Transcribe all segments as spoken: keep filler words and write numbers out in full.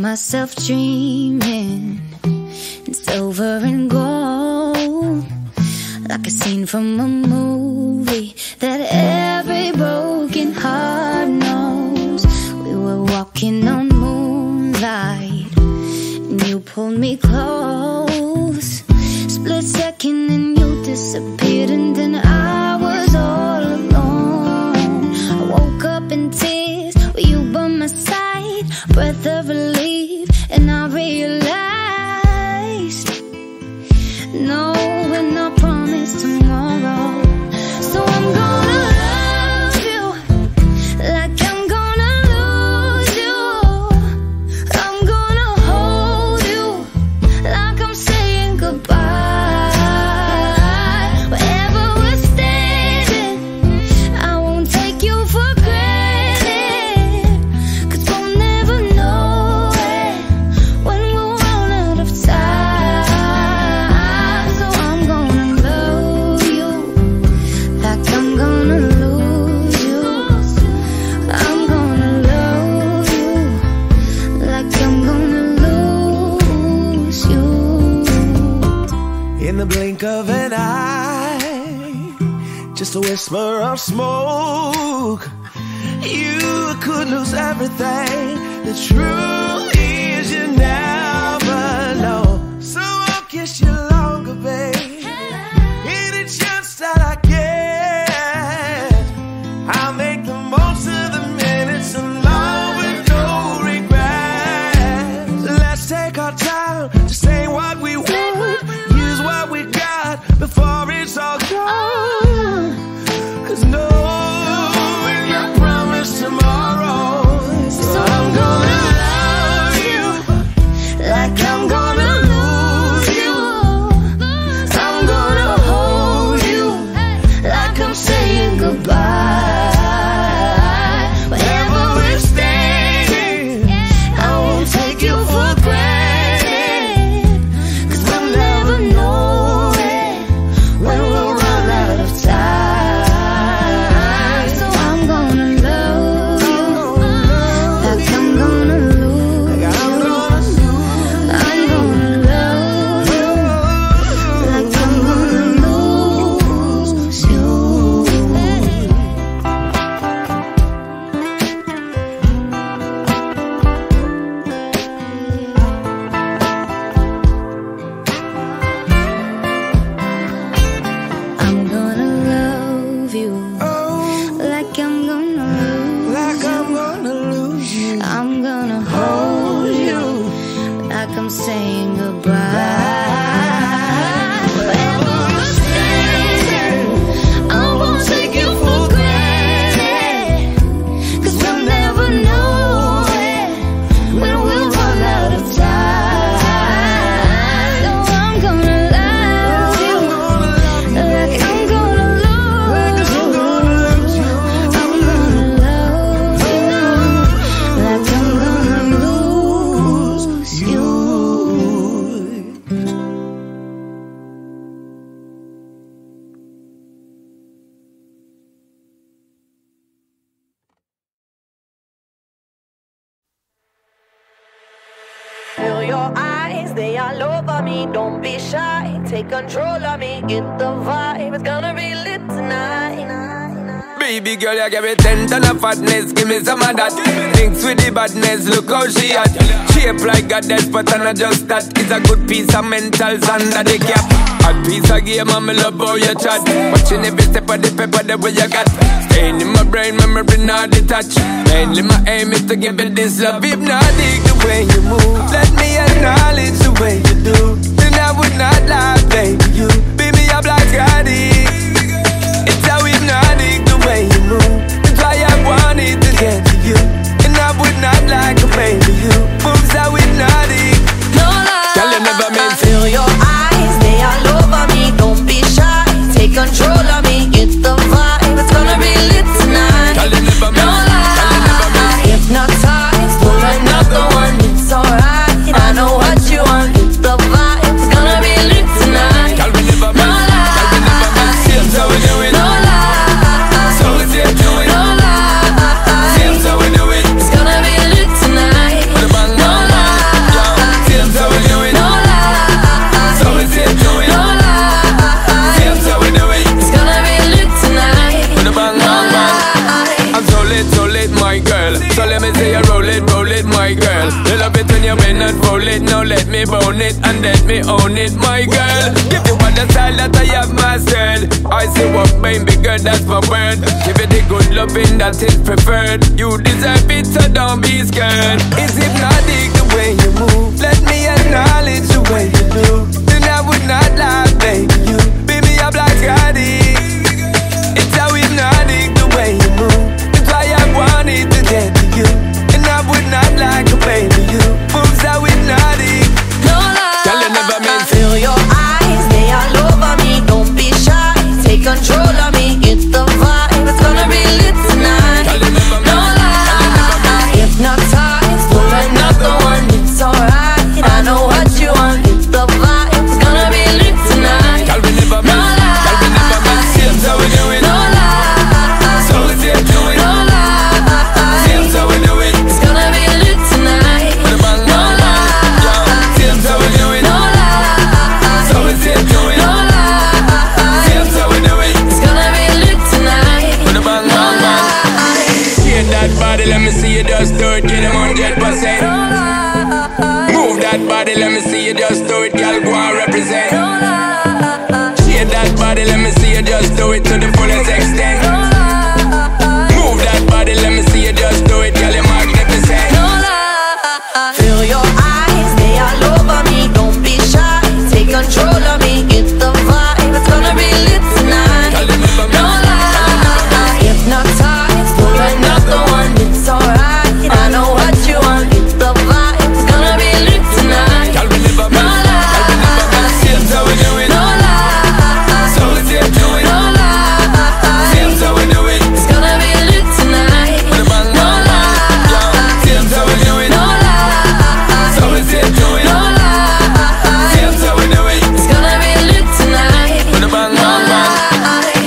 myself dreaming in silver and gold, like a scene from a movie that every broken heart knows. We were walking on moonlight and you pulled me close. Split second and you disappeared, and then I was all alone. I woke up in tears with you by my side, breath of relief, and I realized no, we're not promised tomorrow. So I'm gonna love you like I'm gonna lose you. I'm gonna hold you like I'm saying goodbye. Wherever we're standing, I won't take you for granted, 'cause we'll never know it when we'll run out of time. So I'm gonna love you like I'm gonna lose you. I'm gonna love you like I'm gonna lose you. In the blink of an eye, just a whisper of smoke, you could lose everything. The truth is you never know. So I'll kiss you longer, babe. Any chance that I get, I'll make the most of the minutes alone with no regrets. Let's take our time to say what we want, use what we got before it's all gone. 'Cause no, we're not promised tomorrow. So I'm gonna love you like I'm gonna lose you. I'm gonna hold you like I'm saying goodbye. Wherever we're standing, I won't take you for granted, 'cause we'll never know it when we'll run out of time. So I'm gonna love you like I'm gonna lose you. I'm gonna love you like I'm gonna lose you. I'm gonna love you like I'm gonna lose Like I'm gonna lose you. I'm gonna hold you like I'm saying goodbye. Wherever we're standing, I won't take you for granted, 'cause we'll never know it when we'll run out of time. So I'm gonna love you like I'm gonna lose you. I'm gonna love you like I'm gonna lose you. Feel your eyes, they all over me. Don't be shy, take control of me. Get the vibe, it's gonna be lit tonight. Baby girl, you give me ten ton of fatness, give me some of that. Mix with the badness, look how she at. Shape like a death, but I'm not just that. It's a good piece of mentals under the cap. A piece of game, I'm love how you chat. Watching every step of the paper, the way you got. Staying in my brain, memory not detached. Mainly my aim is to give it this love. Hypnotic the way you move, let me acknowledge the way you do. Then I would not lie, baby, you beat me up like addict. It's how hypnotic the way you move. That's why I wanted to get to you, and I would not like a baby you. Moves how hypnotic. No lie, Girl, you never meant to. feel your eyes, they all over me. Don't be shy, take control of me. Get the vibe, it's gonna be lit tonight. Girl, you never No meant. Girl, you never lie, meant. hypnotized, pull another one. It's alright, I know what you want. Get the vibe, it's gonna be lit tonight. Girl, we never No meant. Girl, we never meant. lie, Seems how we do it. no lie, So we say do it. no lie. Seems how we do it. It's gonna be lit tonight. What about let me say you roll it, roll it, my girl. You love it when you bend and roll it. Now let me bone it and let me own it, my girl. Give you all the style that I have mastered. I say what baby girl, that's my word. Give you the good loving that is preferred. You deserve it, so don't be scared. It's hypnotic the way you move. Let me acknowledge the way you do. Then I would not lie, baby. You beat me up like Scotty. It's how hypnotic the way you move. That's why I wanted to get to you. And I would not like a baby. You moves how hypnotic. No lie. Girl, you never meant to. Feel your eyes, they all over me. Don't be shy, take control of me. Get the vibe, it's gonna be lit tonight. Girl, you never meant. No lie, hypnotized, pull another one. It's alright, I know what you want. Get the vibe, it's gonna be lit tonight. Girl, we never No meant. Girl, we never meant. Seems how we do it. No lie, So we say do it. no lie. Seems how we do it. It's gonna be lit tonight. With a bang, No bang, bang. lie, Seems how we do it. no lie. So we say do it. No lie, Seems how we do it. it's gonna be lit tonight. With a bang, No bang, bang. lie, Get that body, let me see you just do it. Get them one hundred percent. no lie, Move that body, let me see you just do it. Girl, go and represent. no lie, Shake that body, let me see you just do it to the fullest extent. no lie, Move that body, let me see you just do it. Girl, you're magnificent. no lie. Feel your eyes, they all over me. Don't be shy, take control of me. Get the vibe, it's gonna be lit tonight. Girl, you never No meant. lie, hypnotized, pull another one. It's alright, I know what you want. Get the vibe, it's gonna be lit tonight. Girl, we never No meant. Girl, we never meant. lie, Seems how we do it. no lie, So we say do it. no lie. Seems how we do it. It's gonna be lit tonight. With a bang, No bang, bang. lie, Seems how we do it. no lie. So we say do it. No lie, Seems how we do it. it's gonna be lit tonight. With a bang, No bang, bang. lie.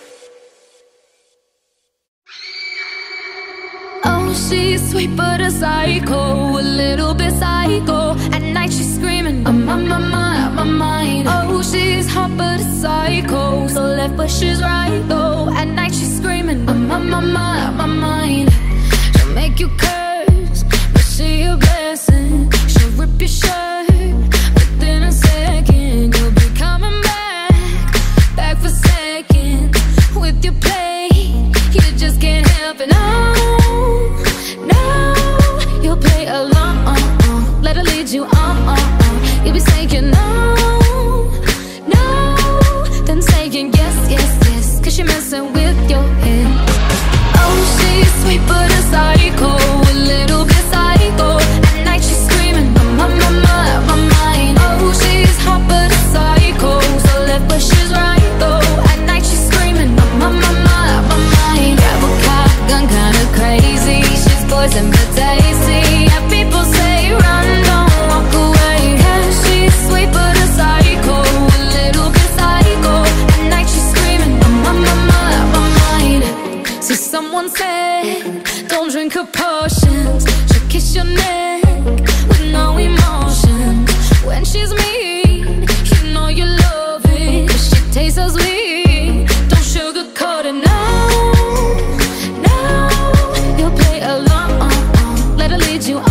Oh, she's sweet but a psycho, a little bit psycho. At night she's screaming, I'm on my mind, my mind. Oh, she's hot but a psycho, so left but she's right though. At night she's screaming, I'm on my mind, my mind. She'll make you curse, but she a blessing. She'll rip your shirt within a second. You'll be coming back, back for seconds with your play. You just can't help it, no, no. You'll play along, let her lead you on. You'll be saying no, no, then saying yes, yes, yes, cause you're messing with your head. Oh, she's sweet but a psycho, a little bit psycho. At night she's screaming, I'm on my mind, my mind. Oh, she's hot but a psycho, so left but she's right though. At night she's screaming, I'm on my mind, my mind. Grab a cop gun, kinda crazy. She's poison but tasty. Yeah, people say run, don't walk away. Yeah, she's sweet but a psycho, a little bit psycho. At night she's screaming, I'm on my mind, my mind. See, someone said, don't drink her potions. She'll kiss your neck with no emotion. When she's mean, you know you love it, cause she tastes so sweet. Don't sugarcoat it, no, no. You'll play along, let her lead you on.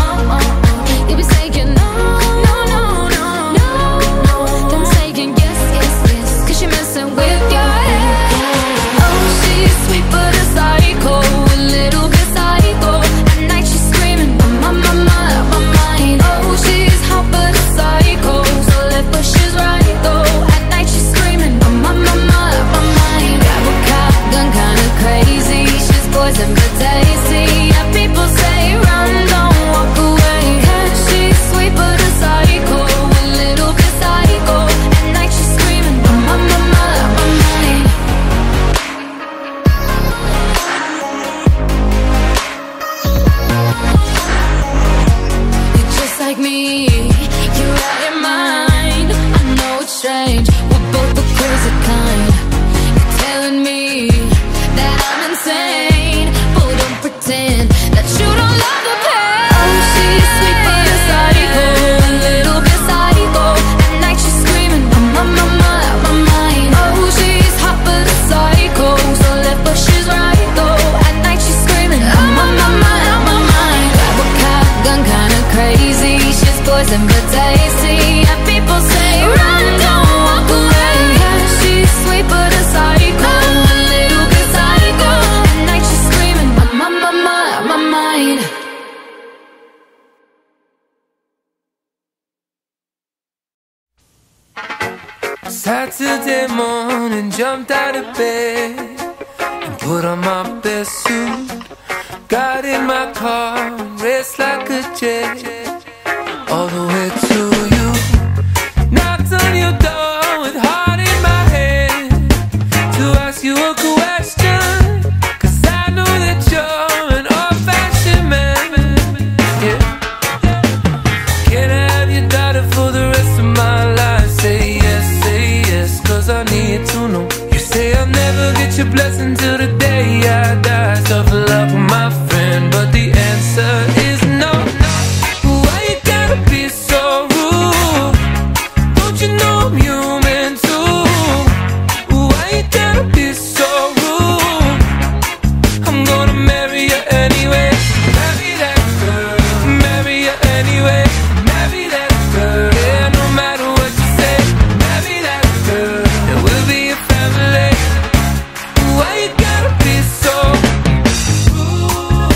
Saturday morning, jumped out of bed and put on my best suit. Got in my car and raced like a jet all the way to you. Knocked on your door with heart in my hand to ask you a question, 'cause I know that you're an old-fashioned man. Yeah. Can I have your daughter for the rest of my life? Say yes, say yes, 'cause I need to know. You say I'll never get your blessing till the day I die. Tough luck, my friend, but the answer is no. Why you gotta be so rude? Don't you know I'm human too? Why you gotta be so rude? I'm gonna marry you anyway. Marry that girl, marry you anyway. Marry that girl, yeah, no matter what you say. Marry that girl, and we'll be a family. Why you gotta be so rude?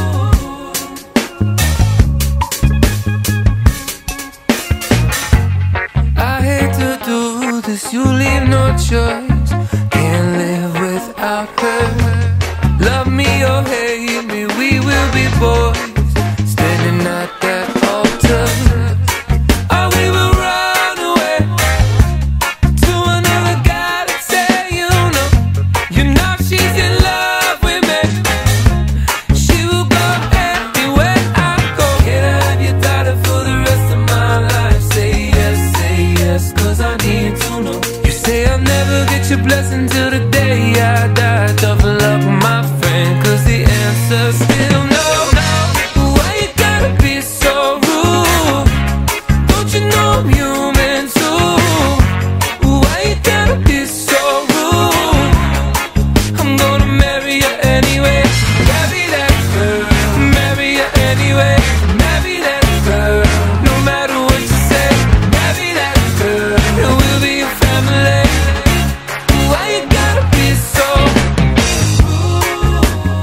I hate to do this, you leave no choice. Can't live without her. Love me or hate me, we will be boys, standing at that altar. Or we will run away to another guy that say you know. You know she's in love with me. She will go anywhere I go. Can I have your daughter for the rest of my life? Say yes, say yes, 'cause I need to know. You say I'll never get your blessing till the day I die. Tough luck, my friend, 'cause the answer's still no. Why you gotta be so rude? Don't you know I'm human too? Why you gotta be so rude? I'm gonna marry you anyway. Marry that girl, marry you anyway. Marry that girl, no matter what you say. Marry that girl, and we'll be a family. Why you gotta be so rude?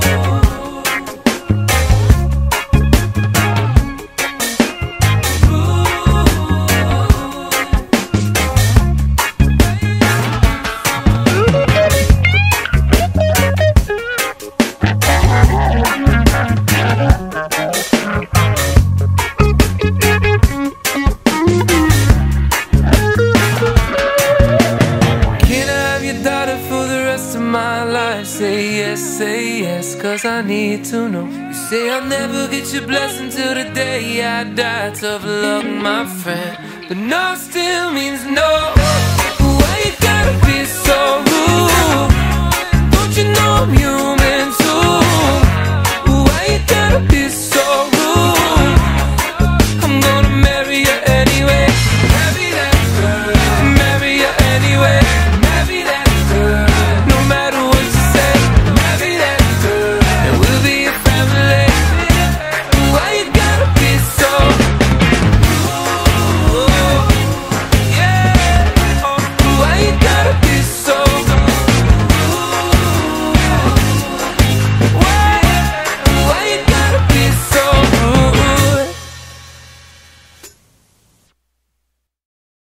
Can I have your daughter for the rest of my life? Say yes, say yes, 'cause I need to know. You say I'll never get your blessing till the day I die. Tough luck, my friend, but no still means no. Why you gotta be so rude? Don't you know I'm human?